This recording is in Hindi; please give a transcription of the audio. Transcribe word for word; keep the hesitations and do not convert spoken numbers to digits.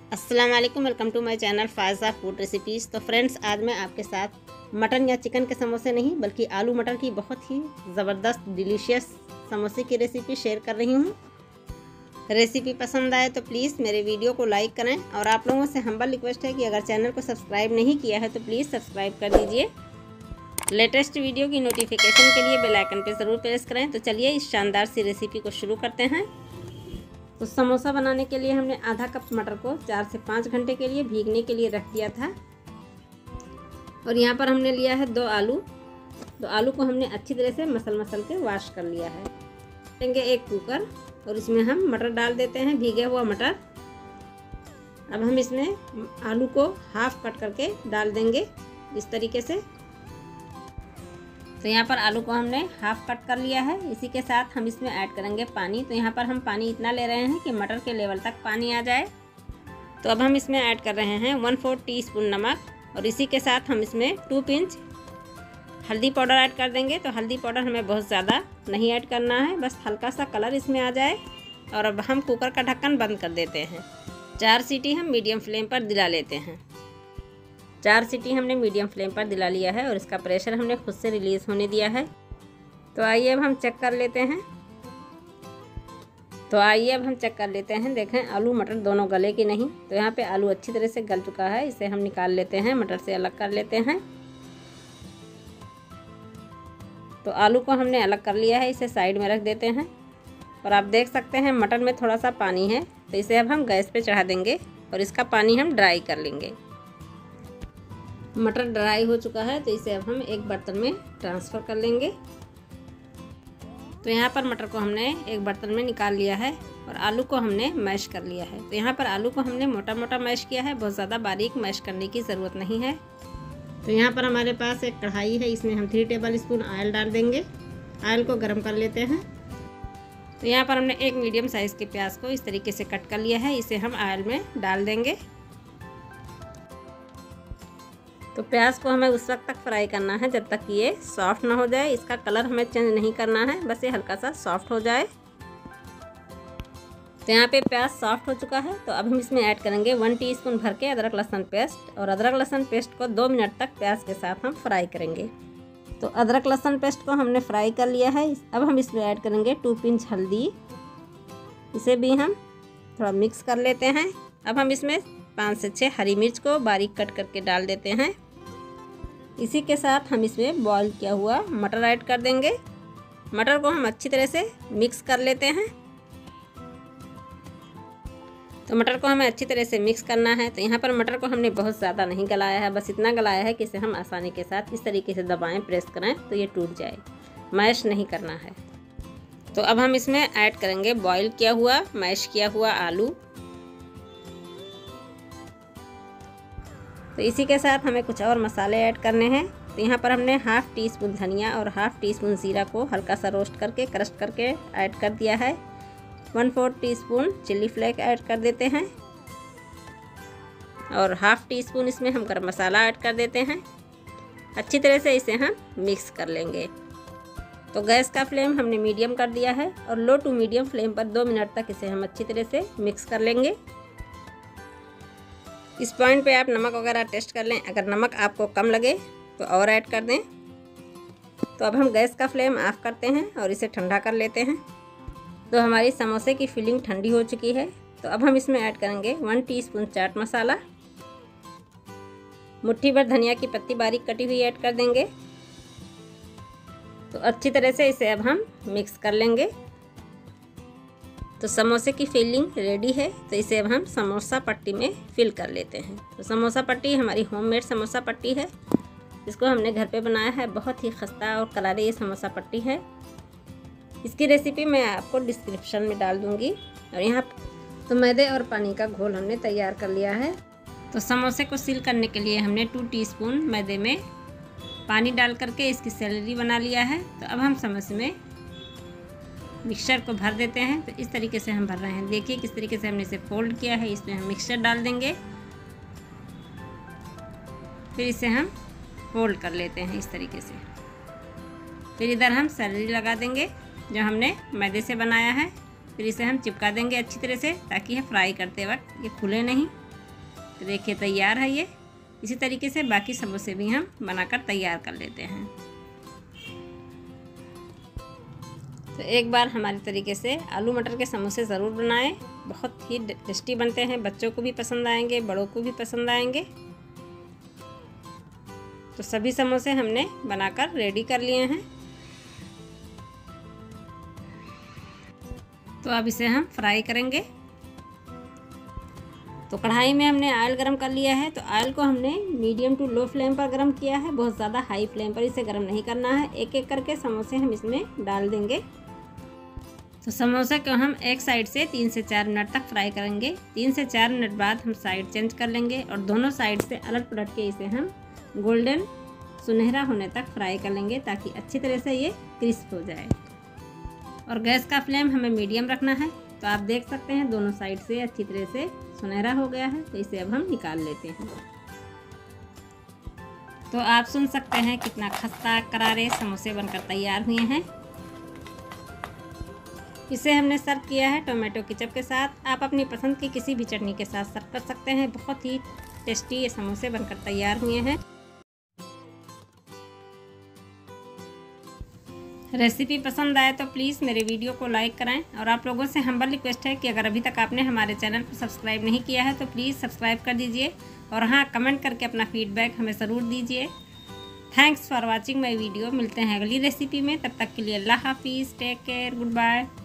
अस्सलाम वालेकुम, welcome to my channel Faiza food recipes. तो फ्रेंड्स, आज मैं आपके साथ मटन या चिकन के समोसे नहीं बल्कि आलू मटर की बहुत ही ज़बरदस्त डिलीशियस समोसे की रेसिपी शेयर कर रही हूँ। रेसिपी पसंद आए तो प्लीज़ मेरे वीडियो को लाइक करें और आप लोगों से हम्बल रिक्वेस्ट है कि अगर चैनल को सब्सक्राइब नहीं किया है तो प्लीज़ सब्सक्राइब कर दीजिए। लेटेस्ट वीडियो की नोटिफिकेशन के लिए बेल आइकन पर ज़रूर प्रेस करें। तो चलिए इस शानदार सी रेसिपी को शुरू करते हैं। तो समोसा बनाने के लिए हमने आधा कप मटर को चार से पाँच घंटे के लिए भीगने के लिए रख दिया था। और यहाँ पर हमने लिया है दो आलू। दो आलू को हमने अच्छी तरह से मसल मसल के वॉश कर लिया है। लेंगे एक कुकर और इसमें हम मटर डाल देते हैं, भीगे हुआ मटर। अब हम इसमें आलू को हाफ कट करके डाल देंगे इस तरीके से। तो यहाँ पर आलू को हमने हाफ कट कर लिया है। इसी के साथ हम इसमें ऐड करेंगे पानी। तो यहाँ पर हम पानी इतना ले रहे हैं कि मटर के लेवल तक पानी आ जाए। तो अब हम इसमें ऐड कर रहे हैं वन फोर्थ टी स्पून नमक और इसी के साथ हम इसमें टू पिंच हल्दी पाउडर ऐड कर देंगे। तो हल्दी पाउडर हमें बहुत ज़्यादा नहीं ऐड करना है, बस हल्का सा कलर इसमें आ जाए। और अब हम कुकर का ढक्कन बंद कर देते हैं। चार सीटी हम मीडियम फ्लेम पर दिला लेते हैं। चार सीटी हमने मीडियम फ्लेम पर दिला लिया है और इसका प्रेशर हमने खुद से रिलीज़ होने दिया है। तो आइए अब हम चेक कर लेते हैं। तो आइए अब हम चेक कर लेते हैं। देखें आलू मटर दोनों गले कि नहीं। तो यहाँ पे आलू अच्छी तरह से गल चुका है। इसे हम निकाल लेते हैं, मटर से अलग कर लेते हैं। तो आलू को हमने अलग कर लिया है, इसे साइड में रख देते हैं। और आप देख सकते हैं मटर में थोड़ा सा पानी है। तो इसे अब हम गैस पे चढ़ा देंगे और इसका पानी हम ड्राई कर लेंगे। मटर ड्राई हो चुका है तो इसे अब हम एक बर्तन में ट्रांसफ़र कर लेंगे। तो यहाँ पर मटर को हमने एक बर्तन में निकाल लिया है और आलू को हमने मैश कर लिया है। तो यहाँ पर आलू को हमने मोटा मोटा मैश किया है, बहुत ज़्यादा बारीक मैश करने की ज़रूरत नहीं है। तो यहाँ पर हमारे पास एक कढ़ाई है, इसमें हम थ्री टेबल स्पून ऑयल डाल देंगे। ऑयल को गर्म कर लेते हैं। तो यहाँ पर हमने एक मीडियम साइज़ के प्याज को इस तरीके से कट कर लिया है, इसे हम ऑयल में डाल देंगे। तो प्याज को हमें उस वक्त तक फ्राई करना है जब तक कि ये सॉफ्ट ना हो जाए। इसका कलर हमें चेंज नहीं करना है, बस ये हल्का सा सॉफ्ट हो जाए। तो यहाँ पे प्याज सॉफ्ट हो चुका है। तो अब हम इसमें ऐड करेंगे वन टीस्पून भर के अदरक लहसुन पेस्ट। और अदरक लहसुन पेस्ट को दो मिनट तक प्याज के साथ हम फ्राई करेंगे। तो अदरक लहसुन पेस्ट को हमने फ्राई कर लिया है। अब हम इसमें ऐड करेंगे टू पिंच हल्दी। इसे भी हम थोड़ा मिक्स कर लेते हैं। अब हम इसमें पाँच से छः हरी मिर्च को बारीक कट करके डाल देते हैं। इसी के साथ हम इसमें बॉईल किया हुआ मटर ऐड कर देंगे। मटर को हम अच्छी तरह से मिक्स कर लेते हैं। तो मटर को हमें अच्छी तरह से मिक्स करना है। तो यहाँ पर मटर को हमने बहुत ज़्यादा नहीं गलाया है, बस इतना गलाया है कि इसे हम आसानी के साथ इस तरीके से दबाएं, प्रेस करें तो ये टूट जाए। मैश नहीं करना है। तो अब हम इसमें ऐड करेंगे बॉईल किया हुआ मैश किया हुआ आलू। तो इसी के साथ हमें कुछ और मसाले ऐड करने हैं। तो यहाँ पर हमने हाफ़ टी स्पून धनिया और हाफ़ टी स्पून ज़ीरा को हल्का सा रोस्ट करके क्रश करके ऐड कर दिया है। One fourth teaspoon chilli flake add कर देते हैं और हाफ़ टी स्पून इसमें हम गरम मसाला ऐड कर देते हैं। अच्छी तरह से इसे हम मिक्स कर लेंगे। तो गैस का फ्लेम हमने मीडियम कर दिया है और लो टू मीडियम फ्लेम पर दो मिनट तक इसे हम अच्छी तरह से मिक्स कर लेंगे। इस पॉइंट पे आप नमक वगैरह टेस्ट कर लें। अगर नमक आपको कम लगे तो और ऐड कर दें। तो अब हम गैस का फ्लेम ऑफ करते हैं और इसे ठंडा कर लेते हैं। तो हमारी समोसे की फिलिंग ठंडी हो चुकी है। तो अब हम इसमें ऐड करेंगे वन टीस्पून चाट मसाला, मुट्ठी भर धनिया की पत्ती बारीक कटी हुई ऐड कर देंगे। तो अच्छी तरह से इसे अब हम मिक्स कर लेंगे। तो समोसे की फिलिंग रेडी है। तो इसे अब हम समोसा पट्टी में फिल कर लेते हैं। तो समोसा पट्टी हमारी होममेड समोसा पट्टी है, इसको हमने घर पे बनाया है। बहुत ही खस्ता और करारी ये समोसा पट्टी है। इसकी रेसिपी मैं आपको डिस्क्रिप्शन में डाल दूँगी। और यहाँ तो मैदे और पानी का घोल हमने तैयार कर लिया है। तो समोसे को सील करने के लिए हमने टू टीस्पून मैदे में पानी डाल करके इसकी सैलरी बना लिया है। तो अब हम समोसे में मिक्सचर को भर देते हैं। तो इस तरीके से हम भर रहे हैं। देखिए किस तरीके से हमने इसे फोल्ड किया है। इसमें हम मिक्सचर डाल देंगे, फिर इसे हम फोल्ड कर लेते हैं इस तरीके से। फिर इधर हम सैलरी लगा देंगे जो हमने मैदे से बनाया है। फिर इसे हम चिपका देंगे अच्छी तरह से ताकि ये फ्राई करते वक्त ये खुले नहीं। तो देखिए तैयार है ये। इसी तरीके से बाकी समोसे भी हम बनाकर तैयार कर लेते हैं। तो एक बार हमारे तरीके से आलू मटर के समोसे ज़रूर बनाएं, बहुत ही टेस्टी बनते हैं, बच्चों को भी पसंद आएंगे, बड़ों को भी पसंद आएंगे। तो सभी समोसे हमने बनाकर रेडी कर लिए हैं। तो अब इसे हम फ्राई करेंगे। तो कढ़ाई में हमने ऑयल गरम कर लिया है। तो ऑयल को हमने मीडियम टू लो फ्लेम पर गरम किया है, बहुत ज़्यादा हाई फ्लेम पर इसे गरम नहीं करना है। एक एक करके समोसे हम इसमें डाल देंगे। तो समोसे को हम एक साइड से तीन से चार मिनट तक फ्राई करेंगे। तीन से चार मिनट बाद हम साइड चेंज कर लेंगे और दोनों साइड से अलट पलट के इसे हम गोल्डन सुनहरा होने तक फ्राई कर लेंगे, ताकि अच्छी तरह से ये क्रिस्प हो जाए। और गैस का फ्लेम हमें मीडियम रखना है। तो आप देख सकते हैं दोनों साइड से अच्छी तरह से सुनहरा हो गया है। तो इसे अब हम निकाल लेते हैं। तो आप सुन सकते हैं कितना खस्ता करारे समोसे बनकर तैयार हुए हैं। इसे हमने सर्व किया है टोमेटो केचप के साथ। आप अपनी पसंद की किसी भी चटनी के साथ सर्व कर सकते हैं। बहुत ही टेस्टी ये समोसे बनकर तैयार हुए हैं। रेसिपी पसंद आए तो प्लीज़ मेरे वीडियो को लाइक कराएं। और आप लोगों से हम्बल रिक्वेस्ट है कि अगर अभी तक आपने हमारे चैनल को सब्सक्राइब नहीं किया है तो प्लीज़ सब्सक्राइब कर दीजिए। और हाँ, कमेंट करके अपना फीडबैक हमें ज़रूर दीजिए। Thanks for watching my video. मिलते हैं अगली रेसिपी में, तब तक के लिए अल्लाह हाफिज़, टेक केयर, गुड बाय।